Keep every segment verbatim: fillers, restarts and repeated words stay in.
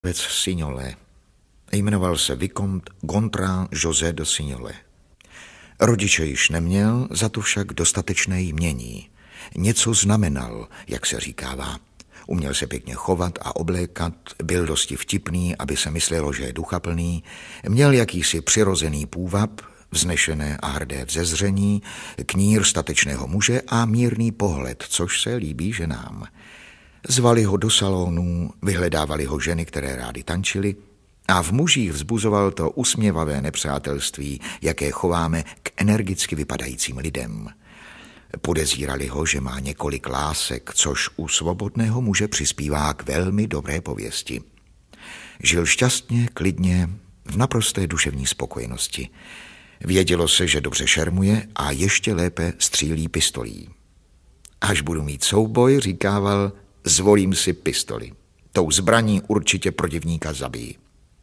Vec Signolet. Jmenoval se Vicomte Gontran José de Signolet. Rodiče již neměl, za to však dostatečné jmění. Něco znamenal, jak se říkává. Uměl se pěkně chovat a oblékat, byl dosti vtipný, aby se myslelo, že je duchaplný, měl jakýsi přirozený půvab, vznešené a hrdé vzezření, knír statečného muže a mírný pohled, což se líbí ženám. Zvali ho do salonů, vyhledávali ho ženy, které rády tančily, a v mužích vzbuzoval to usměvavé nepřátelství, jaké chováme k energicky vypadajícím lidem. Podezírali ho, že má několik lásek, což u svobodného muže přispívá k velmi dobré pověsti. Žil šťastně, klidně, v naprosté duševní spokojenosti. Vědělo se, že dobře šermuje a ještě lépe střílí pistolí. Až budu mít souboj, říkával, zvolím si pistoli. Tou zbraní určitě protivníka zabijí.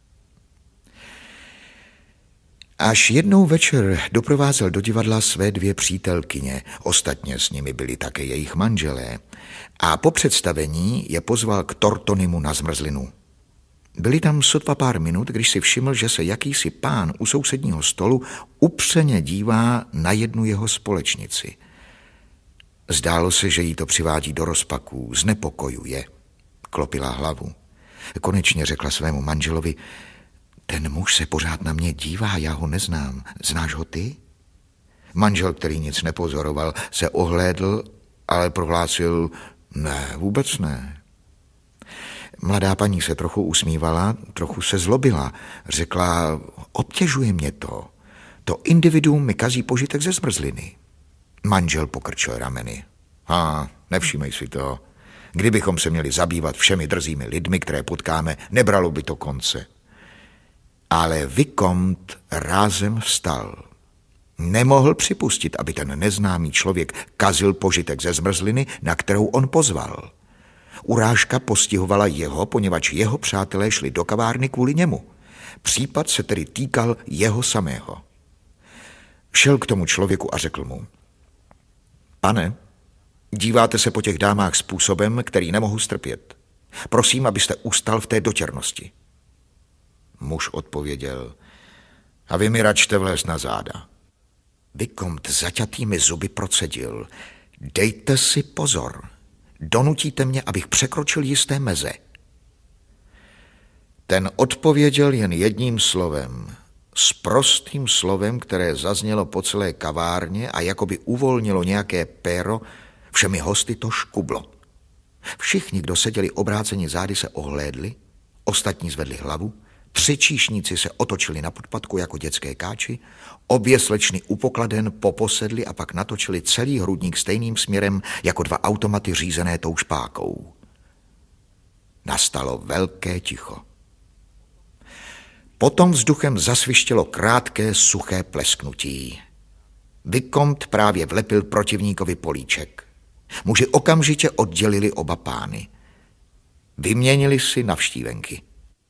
Až jednou večer doprovázel do divadla své dvě přítelkyně, ostatně s nimi byli také jejich manželé, a po představení je pozval k Tortonimu na zmrzlinu. Byli tam sotva pár minut, když si všiml, že se jakýsi pán u sousedního stolu upřeně dívá na jednu jeho společnici. Zdálo se, že jí to přivádí do rozpaků, znepokojuje. Klopila hlavu. Konečně řekla svému manželovi: ten muž se pořád na mě dívá, já ho neznám. Znáš ho ty? Manžel, který nic nepozoroval, se ohlédl, ale prohlásil: ne, vůbec ne. Mladá paní se trochu usmívala, trochu se zlobila. Řekla: obtěžuje mě to. To individuum mi kazí požitek ze zmrzliny. Manžel pokrčil rameny. A, nevšímej si to. Kdybychom se měli zabývat všemi drzými lidmi, které potkáme, nebralo by to konce. Ale Vicomte rázem vstal. Nemohl připustit, aby ten neznámý člověk kazil požitek ze zmrzliny, na kterou on pozval. Urážka postihovala jeho, poněvadž jeho přátelé šli do kavárny kvůli němu. Případ se tedy týkal jeho samého. Šel k tomu člověku a řekl mu: pane, díváte se po těch dámách způsobem, který nemohu strpět. Prosím, abyste ustal v té dotěrnosti. Muž odpověděl: a vy mi račte vlézt na záda. Vicomte zaťatými zuby procedil: dejte si pozor, donutíte mě, abych překročil jisté meze. Ten odpověděl jen jedním slovem, s prostým slovem, které zaznělo po celé kavárně a jakoby uvolnilo nějaké péro, všemi hosty to škublo. Všichni, kdo seděli obráceni zády, se ohlédli, ostatní zvedli hlavu, tři číšníci se otočili na podpatku jako dětské káči, obě slečny u pokladen poposedly a pak natočili celý hrudník stejným směrem jako dva automaty řízené tou špákou. Nastalo velké ticho. Potom vzduchem zasvištělo krátké, suché plesknutí. Vicomte právě vlepil protivníkovi políček. Muži okamžitě oddělili oba pány. Vyměnili si navštívenky.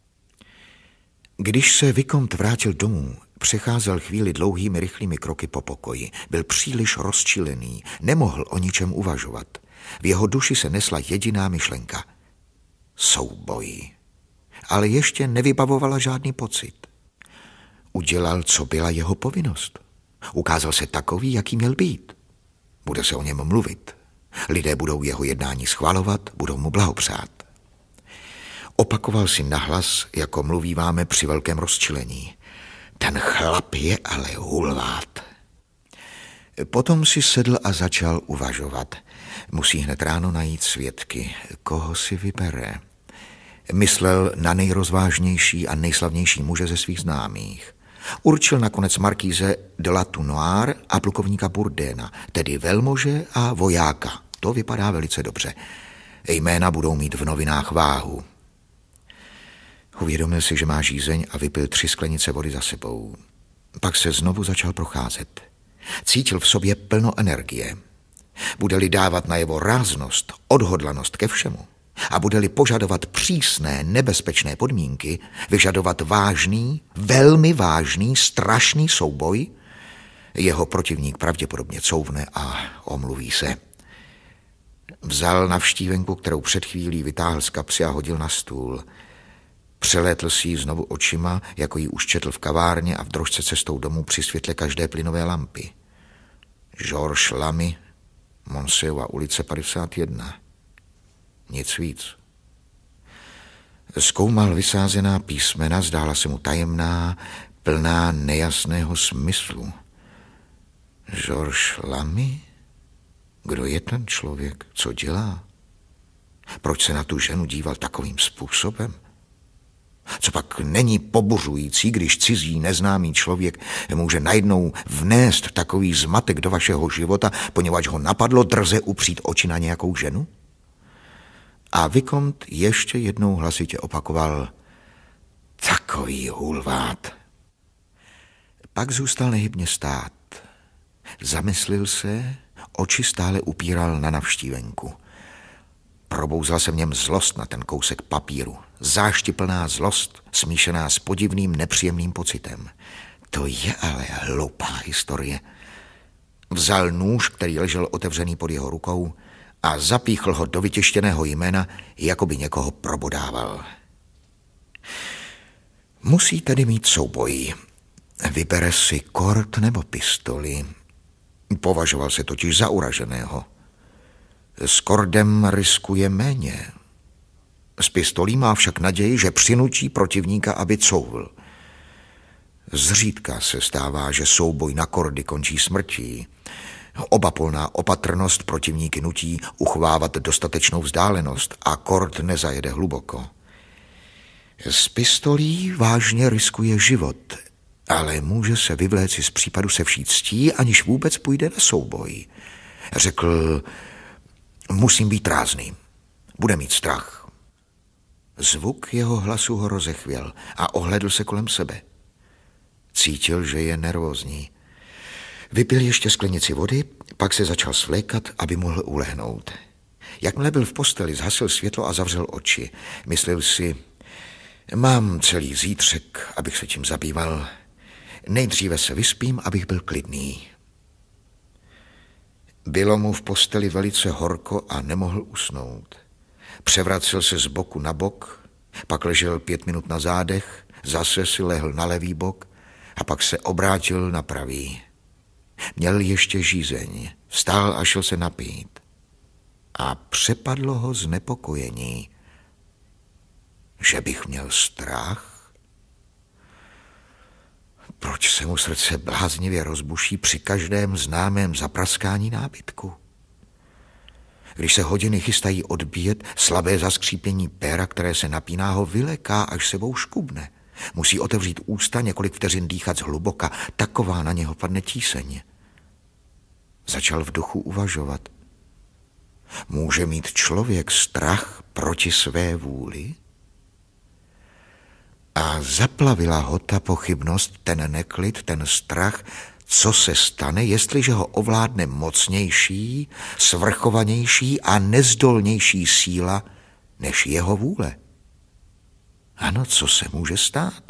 Když se Vicomte vrátil domů, přecházel chvíli dlouhými rychlými kroky po pokoji. Byl příliš rozčilený, nemohl o ničem uvažovat. V jeho duši se nesla jediná myšlenka. Souboj. Ale ještě nevybavovala žádný pocit. Udělal, co byla jeho povinnost. Ukázal se takový, jaký měl být. Bude se o něm mluvit. Lidé budou jeho jednání schvalovat, budou mu blahopřát. Opakoval si nahlas, jako mluvíváme při velkém rozčilení. Ten chlap je ale hulvát. Potom si sedl a začal uvažovat. Musí hned ráno najít svědky. Koho si vybere? Myslel na nejrozvážnější a nejslavnější muže ze svých známých. Určil nakonec markíze de la Tour a plukovníka Bourdena, tedy velmože a vojáka. To vypadá velice dobře. Jména budou mít v novinách váhu. Uvědomil si, že má žízeň a vypil tři sklenice vody za sebou. Pak se znovu začal procházet. Cítil v sobě plno energie. Bude-li dávat najevo ráznost, odhodlanost ke všemu a bude-li požadovat přísné, nebezpečné podmínky, vyžadovat vážný, velmi vážný, strašný souboj, jeho protivník pravděpodobně couvne a omluví se. Vzal navštívenku, kterou před chvílí vytáhl z kapsy a hodil na stůl. Přelétl si ji znovu očima, jako ji už četl v kavárně a v drožce cestou domů při světle každé plynové lampy. Georges Lamy, Monseova ulice padesát jedna. Nic víc. Zkoumal vysázená písmena, zdála se mu tajemná, plná nejasného smyslu. Georges Lamy? Kdo je ten člověk? Co dělá? Proč se na tu ženu díval takovým způsobem? Co pak není pobuřující, když cizí neznámý člověk může najednou vnést takový zmatek do vašeho života, poněvadž ho napadlo drze upřít oči na nějakou ženu? A Vikont ještě jednou hlasitě opakoval: takový hulvát. Pak zůstal nehybně stát. Zamyslil se, oči stále upíral na navštívenku. Probouzla se v něm zlost na ten kousek papíru. Záštiplná zlost, smíšená s podivným nepříjemným pocitem. To je ale hloupá historie. Vzal nůž, který ležel otevřený pod jeho rukou, a zapíchl ho do vytěštěného jména, jako by někoho probodával. Musí tedy mít souboj. Vybere si kort nebo pistoli. Považoval se totiž za uraženého. S kordem riskuje méně. S pistolí má však naději, že přinutí protivníka, aby couvl. Zřídka se stává, že souboj na kordy končí smrtí. Obapolná opatrnost protivníky nutí uchvávat dostatečnou vzdálenost a kord nezajede hluboko. S pistolí vážně riskuje život, ale může se vyvléci z případu se vší ctí, aniž vůbec půjde na souboj. Řekl: musím být rázný, bude mít strach. Zvuk jeho hlasu ho rozechvěl a ohlédl se kolem sebe. Cítil, že je nervózní. Vypil ještě sklenici vody, pak se začal svlékat, aby mohl ulehnout. Jakmile byl v posteli, zhasil světlo a zavřel oči. Myslel si: mám celý zítřek, abych se tím zabýval. Nejdříve se vyspím, abych byl klidný. Bylo mu v posteli velice horko a nemohl usnout. Převracel se z boku na bok, pak ležel pět minut na zádech, zase si lehl na levý bok a pak se obrátil na pravý. Měl ještě žízeň, vstál a šel se napít. A přepadlo ho znepokojení. Že bych měl strach? Proč se mu srdce bláznivě rozbuší při každém známém zapraskání nábytku? Když se hodiny chystají odbíjet, slabé zaskřípění péra, které se napíná, ho vyleká, až sebou škubne. Musí otevřít ústa, několik vteřin dýchat zhluboka, taková na něho padne tíseň. Začal v duchu uvažovat. Může mít člověk strach proti své vůli? A zaplavila ho ta pochybnost, ten neklid, ten strach, co se stane, jestliže ho ovládne mocnější, svrchovanější a nezdolnější síla než jeho vůle. Ano, co se může stát?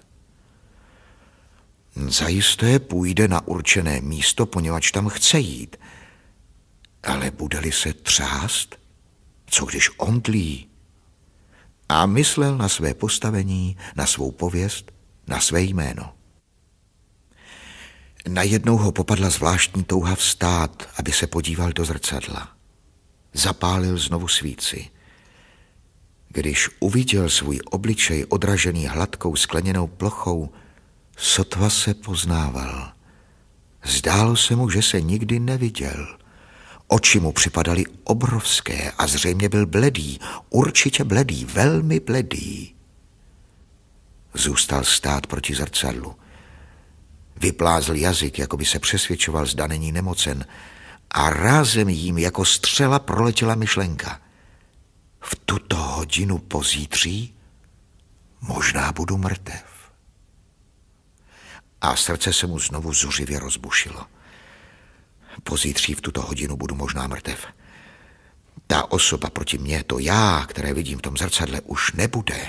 Zajisté půjde na určené místo, poněvadž tam chce jít. Ale bude-li se třást, co když omdlí? A myslel na své postavení, na svou pověst, na své jméno. Najednou ho popadla zvláštní touha vstát, aby se podíval do zrcadla. Zapálil znovu svíci. Když uviděl svůj obličej odražený hladkou skleněnou plochou, sotva se poznával. Zdálo se mu, že se nikdy neviděl. Oči mu připadaly obrovské a zřejmě byl bledý, určitě bledý, velmi bledý. Zůstal stát proti zrcadlu. Vyplázl jazyk, jako by se přesvědčoval, zda není nemocen, a rázem jím jako střela proletěla myšlenka. V tuto hodinu pozítří možná budu mrtev. A srdce se mu znovu zuřivě rozbušilo. Pozítří v tuto hodinu budu možná mrtev. Ta osoba proti mně, to já, které vidím v tom zrcadle, už nebude.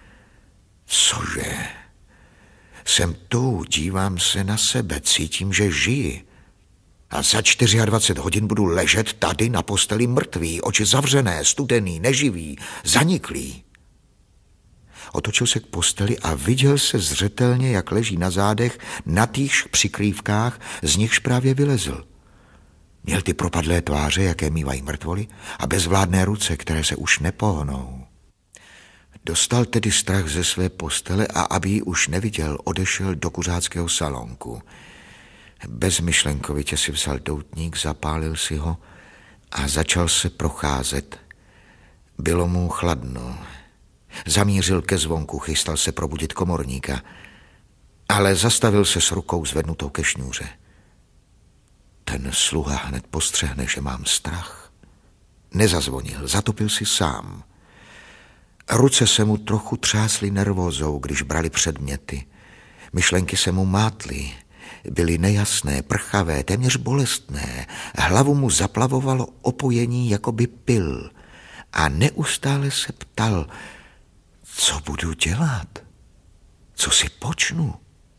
Cože? Jsem tu, dívám se na sebe, cítím, že žiji. A za dvacet čtyři hodin budu ležet tady na posteli mrtvý, oči zavřené, studený, neživý, zaniklý. Otočil se k posteli a viděl se zřetelně, jak leží na zádech na týchž přikrývkách, z nichž právě vylezl. Měl ty propadlé tváře, jaké mývají mrtvoly, a bezvládné ruce, které se už nepohnou. Dostal tedy strach ze své postele a aby ji už neviděl, odešel do kuřáckého salonku. Bezmyšlenkovitě si vzal doutník, zapálil si ho a začal se procházet. Bylo mu chladno. Zamířil ke zvonku, chystal se probudit komorníka, ale zastavil se s rukou zvednutou ke šňůře. Ten sluha hned postřehne, že mám strach. Nezazvonil, zatopil si sám. Ruce se mu trochu třásly nervózou, když brali předměty. Myšlenky se mu mátly, byly nejasné, prchavé, téměř bolestné. Hlavu mu zaplavovalo opojení, jako by pil. A neustále se ptal, co budu dělat? Co si počnu?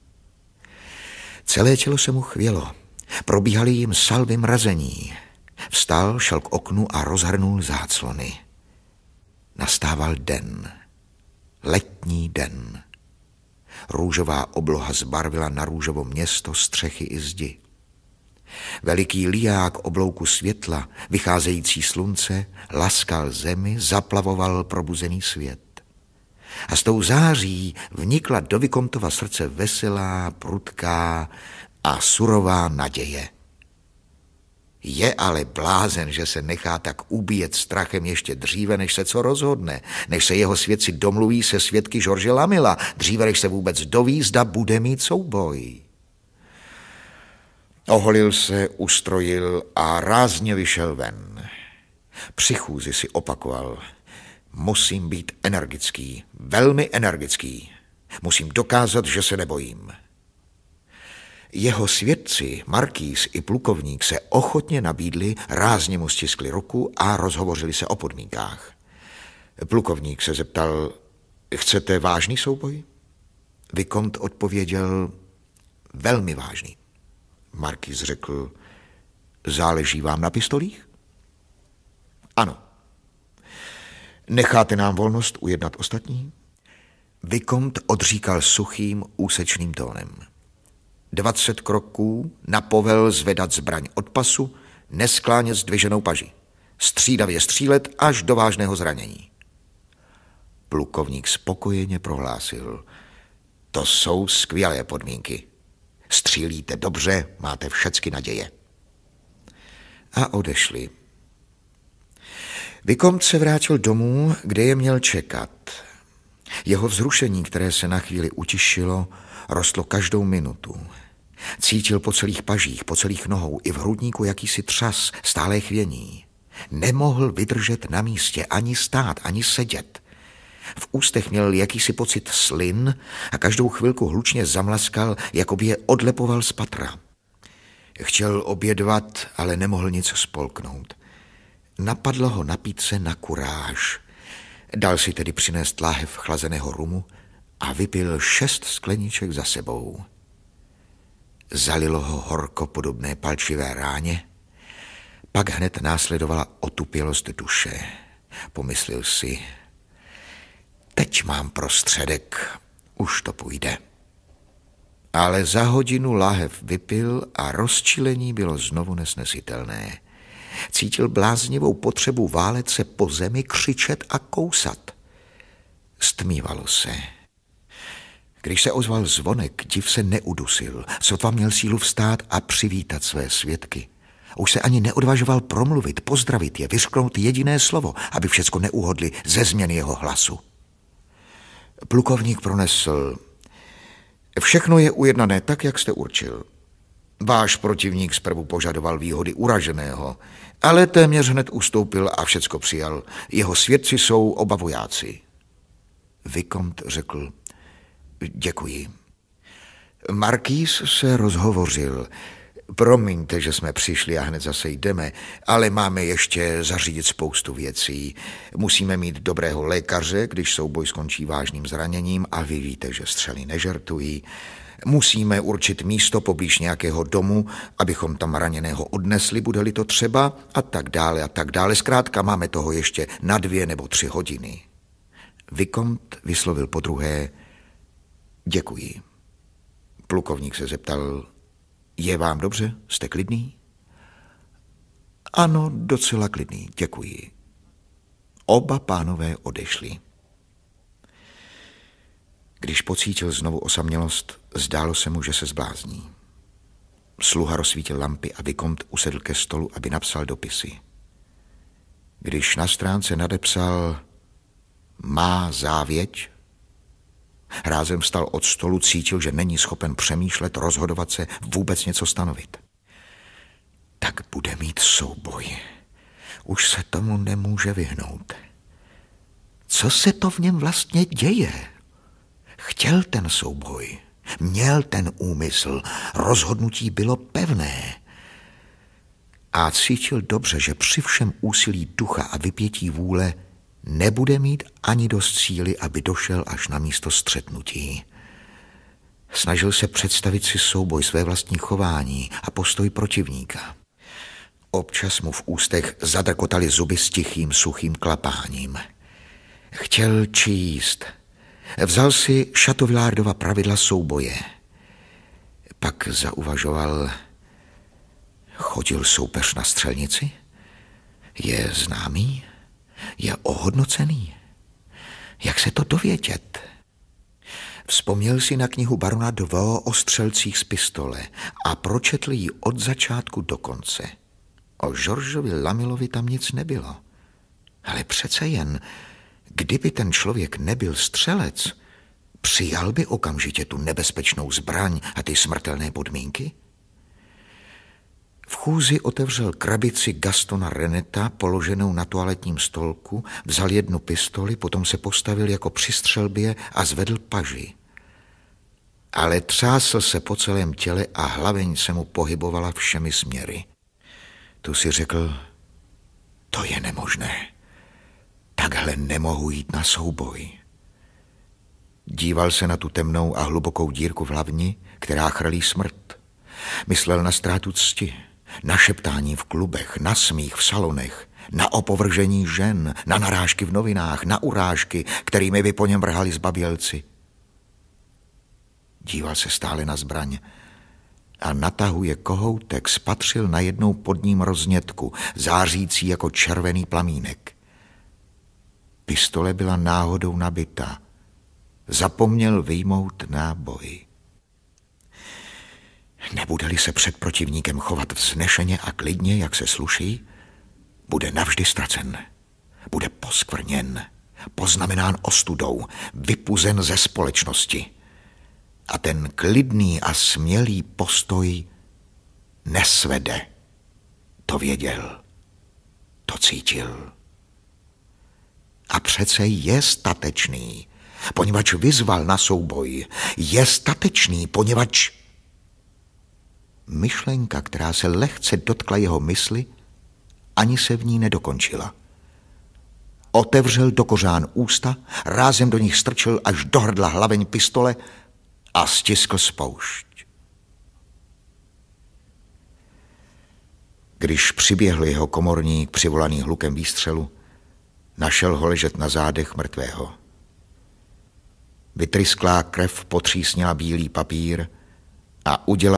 Celé tělo se mu chvělo. Probíhaly jim salvy mrazení. Vstal, šel k oknu a rozhrnul záclony. Nastával den. Letní den. Růžová obloha zbarvila na růžovo město, střechy i zdi. Veliký liák oblouku světla, vycházející slunce, laskal zemi, zaplavoval probuzený svět. A s tou září vnikla do Vicomtova srdce veselá, prudká a surová naděje. Je ale blázen, že se nechá tak ubíjet strachem ještě dříve, než se co rozhodne, než se jeho svědci domluví se svědky George Lamilla, dříve, než se vůbec doví, zda bude mít souboj. Oholil se, ustrojil a rázně vyšel ven. Při chůzi si opakoval: musím být energický, velmi energický. Musím dokázat, že se nebojím. Jeho svědci, markýz i plukovník, se ochotně nabídli, rázně mu stiskli ruku a rozhovořili se o podmínkách. Plukovník se zeptal: chcete vážný souboj? Vicomte odpověděl: velmi vážný. Markýz řekl: záleží vám na pistolích? Ano. Necháte nám volnost ujednat ostatní? Vicomte odříkal suchým, úsečným tónem: Dvacet kroků, na povel zvedat zbraň od pasu, nesklánět zdviženou paži. Střídavě střílet až do vážného zranění. Plukovník spokojeně prohlásil: to jsou skvělé podmínky. Střílíte dobře, máte všecky naděje. A odešli. Vicomte se vrátil domů, kde je měl čekat. Jeho vzrušení, které se na chvíli utišilo, rostlo každou minutu. Cítil po celých pažích, po celých nohou i v hrudníku jakýsi třas, stálé chvění. Nemohl vydržet na místě, ani stát, ani sedět. V ústech měl jakýsi pocit slin a každou chvilku hlučně zamlaskal, jako by je odlepoval z patra. Chtěl obědvat, ale nemohl nic spolknout. Napadlo ho napít se na kuráž. Dal si tedy přinést láhev chlazeného rumu a vypil šest skleniček za sebou. Zalilo ho horko podobné palčivé ráně, pak hned následovala otupělost duše. Pomyslel si: teď mám prostředek, už to půjde. Ale za hodinu láhev vypil a rozčilení bylo znovu nesnesitelné. Cítil bláznivou potřebu válet se po zemi, křičet a kousat. Stmívalo se. Když se ozval zvonek, div se neudusil. Sotva měl sílu vstát a přivítat své svědky. Už se ani neodvažoval promluvit, pozdravit je, vyřknout jediné slovo, aby všecko neuhodli ze změny jeho hlasu. Plukovník pronesl: všechno je ujednané tak, jak jste určil. Váš protivník zprvu požadoval výhody uraženého, ale téměř hned ustoupil a všecko přijal. Jeho svědci jsou oba vojáci. Vicomte řekl: děkuji. Markýz se rozhovořil: promiňte, že jsme přišli a hned zase jdeme, ale máme ještě zařídit spoustu věcí. Musíme mít dobrého lékaře, když souboj skončí vážným zraněním, a vy víte, že střely nežertují. Musíme určit místo poblíž nějakého domu, abychom tam raněného odnesli, bude-li to třeba, a tak dále a tak dále. Zkrátka máme toho ještě na dvě nebo tři hodiny. Vikont vyslovil podruhé: děkuji. Plukovník se zeptal: je vám dobře? Jste klidný? Ano, docela klidný, děkuji. Oba pánové odešli. Když pocítil znovu osamělost, zdálo se mu, že se zblázní. Sluha rozsvítil lampy a Vikont usedl ke stolu, aby napsal dopisy. Když na stránce nadepsal má závěť, rázem vstal od stolu, cítil, že není schopen přemýšlet, rozhodovat se, vůbec něco stanovit. Tak bude mít souboj. Už se tomu nemůže vyhnout. Co se to v něm vlastně děje? Chtěl ten souboj, měl ten úmysl, rozhodnutí bylo pevné. A cítil dobře, že při všem úsilí ducha a vypětí vůle nebude mít ani dost síly, aby došel až na místo střetnutí. Snažil se představit si souboj, své vlastní chování a postoj protivníka. Občas mu v ústech zadrkotaly zuby s tichým, suchým klapáním. Chtěl číst. Vzal si Chateauvillardova pravidla souboje. Pak zauvažoval: chodil soupeř na střelnici? Je známý? Je ohodnocený? Jak se to dovědět? Vzpomněl si na knihu barona de Vaux o střelcích z pistole a pročetl ji od začátku do konce. O Georgeovi Lamilovi tam nic nebylo. Ale přece jen, kdyby ten člověk nebyl střelec, přijal by okamžitě tu nebezpečnou zbraň a ty smrtelné podmínky? V chůzi otevřel krabici Gastona Reneta, položenou na toaletním stolku, vzal jednu pistoli, potom se postavil jako při střelbě a zvedl paži. Ale třásl se po celém těle a hlaveň se mu pohybovala všemi směry. Tu si řekl: to je nemožné. Takhle nemohu jít na souboj. Díval se na tu temnou a hlubokou dírku v hlavni, která chrlí smrt. Myslel na ztrátu cti, na šeptání v klubech, na smích v salonech, na opovržení žen, na narážky v novinách, na urážky, kterými by po něm vrhali zbabělci. Díval se stále na zbraň a na tahu je kohoutek spatřil najednou pod ním roznětku, zářící jako červený plamínek. Pistole byla náhodou nabita. Zapomněl vyjmout náboj. Nebude-li se před protivníkem chovat vznešeně a klidně, jak se sluší, bude navždy ztracen. Bude poskvrněn, poznamenán ostudou, vypuzen ze společnosti. A ten klidný a smělý postoj nesvede. To věděl, to cítil. A přece je statečný, poněvadž vyzval na souboj. Je statečný, poněvadž... Myšlenka, která se lehce dotkla jeho mysli, ani se v ní nedokončila. Otevřel do kořán ústa, rázem do nich strčil až do hrdla hlaveň pistole a stiskl spoušť. Když přiběhl jeho komorník přivolaný hlukem výstřelu, našel ho ležet na zádech mrtvého. Vytrysklá krev potřísnila bílý papír a udělala